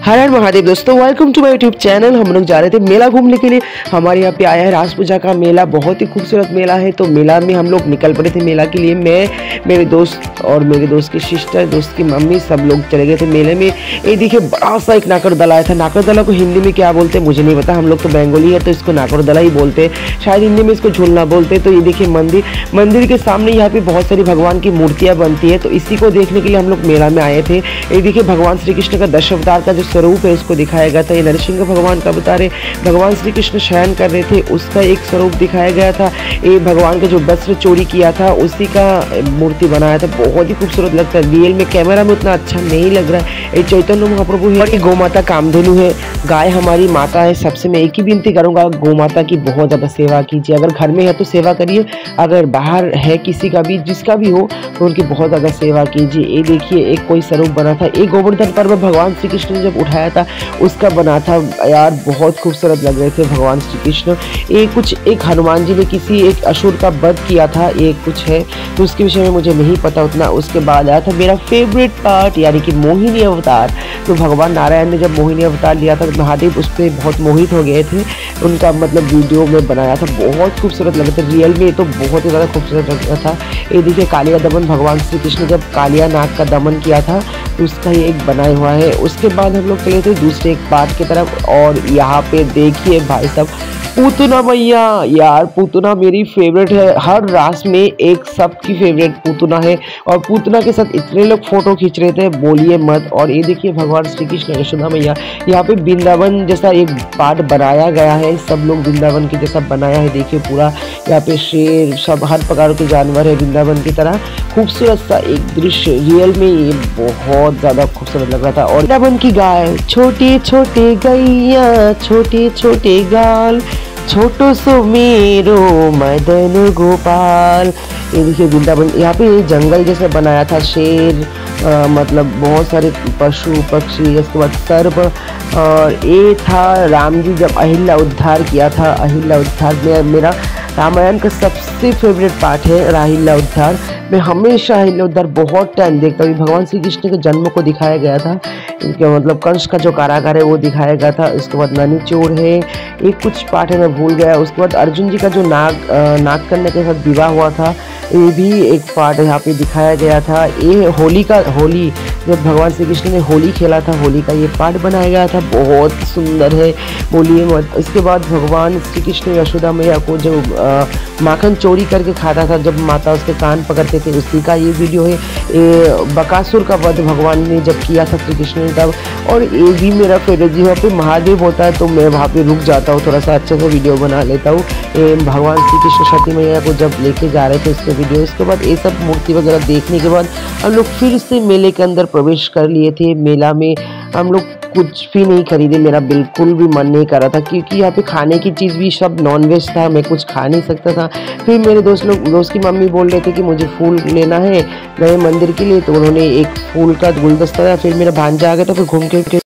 हर हर महादेव दोस्तों, welcome to my YouTube channel. हम लोग जा रहे थे मेला घूमने के लिए। हमारे यहाँ पे आया है रास पूजा का मेला, बहुत ही खूबसूरत मेला है। तो मेला में हम लोग निकल पड़े थे मेला के लिए। मैं, मेरे दोस्त और मेरे दोस्त की सिस्टर, दोस्त की मम्मी, सब लोग चले गए थे मेले में। ये देखिए बड़ा सा एक नाकरदला आया था। नाकरदला को हिंदी में क्या बोलते हैं मुझे नहीं पता, हम लोग तो बंगाली है तो इसको नाकरदला ही बोलते हैं, शायद हिंदी में इसको झूलना बोलते हैं। तो ये देखिए मंदिर के सामने यहाँ पे बहुत सारी भगवान की मूर्तियाँ बनती है, तो इसी को देखने के लिए हम लोग मेला में आए थे। ये देखिए भगवान श्री कृष्ण का दशावतार का जो स्वरूप है इसको दिखाया गया था। ये नरसिंह भगवान का बता रहे, भगवान श्री कृष्ण शयन कर रहे थे, उसका एक स्वरूप दिखाया गया था। ये भगवान का जो वस्त्र चोरी किया था उसी का मूर्ति बनाया था, बहुत ही खूबसूरत लगता है। रियल में कैमरा में उतना अच्छा नहीं लग रहा है। ये चैतन्य महाप्रभु है और ये गौ माता कामधेनु है। गाय हमारी माता है। सबसे मैं एक ही विनती करूंगा, गौ माता की बहुत ज़्यादा सेवा कीजिए। अगर घर में है तो सेवा करिए, अगर बाहर है किसी का भी, जिसका भी हो, तो उनकी बहुत ज़्यादा सेवा कीजिए। ये देखिए एक कोई स्वरूप बना था, एक गोवर्धन पर्वत भगवान श्री कृष्ण ने जब उठाया था उसका बना था। यार बहुत खूबसूरत लग रहे थे भगवान श्री कृष्ण। एक हनुमान जी ने किसी एक असुर का वध किया था, ये कुछ है तो उसके विषय में मुझे नहीं पता उतना। उसके बाद आया था मेरा फेवरेट पार्ट, यानी कि मोहिनी अवतार। तो भगवान नारायण ने जब मोहिनी अवतार लिया था तो महादेव उस पर बहुत मोहित हो गए थे। उनका मतलब वीडियो में बनाया था, बहुत खूबसूरत लग रहा था। रियल में तो बहुत ही ज़्यादा खूबसूरत लग रहा था। ये देखिए कालिया दमन, भगवान श्री कृष्ण जब कालिया नाग का दमन किया था तो उसका ही एक बनाया हुआ है। उसके बाद हम लोग चले थे दूसरे एक पार्ट की तरफ, और यहाँ पे देखिए भाई साहब पूतना मैया। यार पूतना मेरी फेवरेट है, हर रास में एक सबकी फेवरेट पूतना है, और पूतना के साथ इतने लोग फोटो खींच रहे थे बोलिए मत। और ये देखिए भगवान श्री कृष्ण यशोदा मैया। यहाँ पे वृंदावन जैसा एक पार्ट बनाया गया है, सब लोग वृंदावन के जैसा बनाया है। देखिए पूरा यहाँ पे शेर, सब हर प्रकार के जानवर है वृंदावन की तरह। खूबसूरत सा एक दृश्य, रियल में ये बहुत ज़्यादा खूबसूरत लग रहा था। और वृंदावन की गाय, छोटे छोटे गैया, छोटे छोटे गाल, छोटो सो मेरो मदन गोपाल। ये देखिए वृंदावन, यहाँ पे ये जंगल जैसे बनाया था। शेर, मतलब बहुत सारे पशु पक्षी, इसके बाद सर्प। और ये था राम जी जब अहिल्या उद्धार किया था। अहिल्या उद्धार में मेरा रामायण का सबसे फेवरेट पार्ट है अहिल्या उद्धार। मैं हमेशा अहिल्या उद्धार बहुत टाइम देखता हूँ। भगवान श्री कृष्ण के जन्म को दिखाया गया था, इनके मतलब कंस का जो कारागार है वो दिखाया गया था। उसके बाद नैनी चोर है, एक कुछ पार्ट है मैं भूल गया। उसके बाद अर्जुन जी का जो नाग कन्या के साथ विवाह हुआ था, ये भी एक पार्ट यहाँ पे दिखाया गया था। ये होली जब भगवान श्री कृष्ण ने होली खेला था, होली का ये पार्ट बनाया गया था, बहुत सुंदर है, बोलिए मत। इसके बाद भगवान श्री कृष्ण यशोदा मैया को जो माखन चोरी करके खाता था, जब माता उसके कान पकड़ते थे, उसी का ये वीडियो है। ये बकासुर का वध भगवान ने जब किया था श्री कृष्ण ने तब। और ये भी मेरा फेवरेट, वहाँ पे महादेव होता है तो मैं वहाँ पे रुक जाता हूँ, थोड़ा सा अच्छे से वीडियो बना लेता हूँ। भगवान श्री कृष्ण सती मैया को जब लेके जा रहे थे उसके वीडियो। इसके बाद ये सब मूर्ति वगैरह देखने के बाद हम लोग फिर से मेले के अंदर प्रवेश कर लिए थे। मेला में हम लोग कुछ भी नहीं खरीदे, मेरा बिल्कुल भी मन नहीं कर रहा था, क्योंकि यहाँ पे खाने की चीज़ भी सब नॉनवेज था, मैं कुछ खा नहीं सकता था। फिर मेरे दोस्त की मम्मी बोल रहे थे कि मुझे फूल लेना है नए मंदिर के लिए, तो उन्होंने एक फूल का गुलदस्ता था। फिर मेरा भांजा आ गया था, फिर घूम के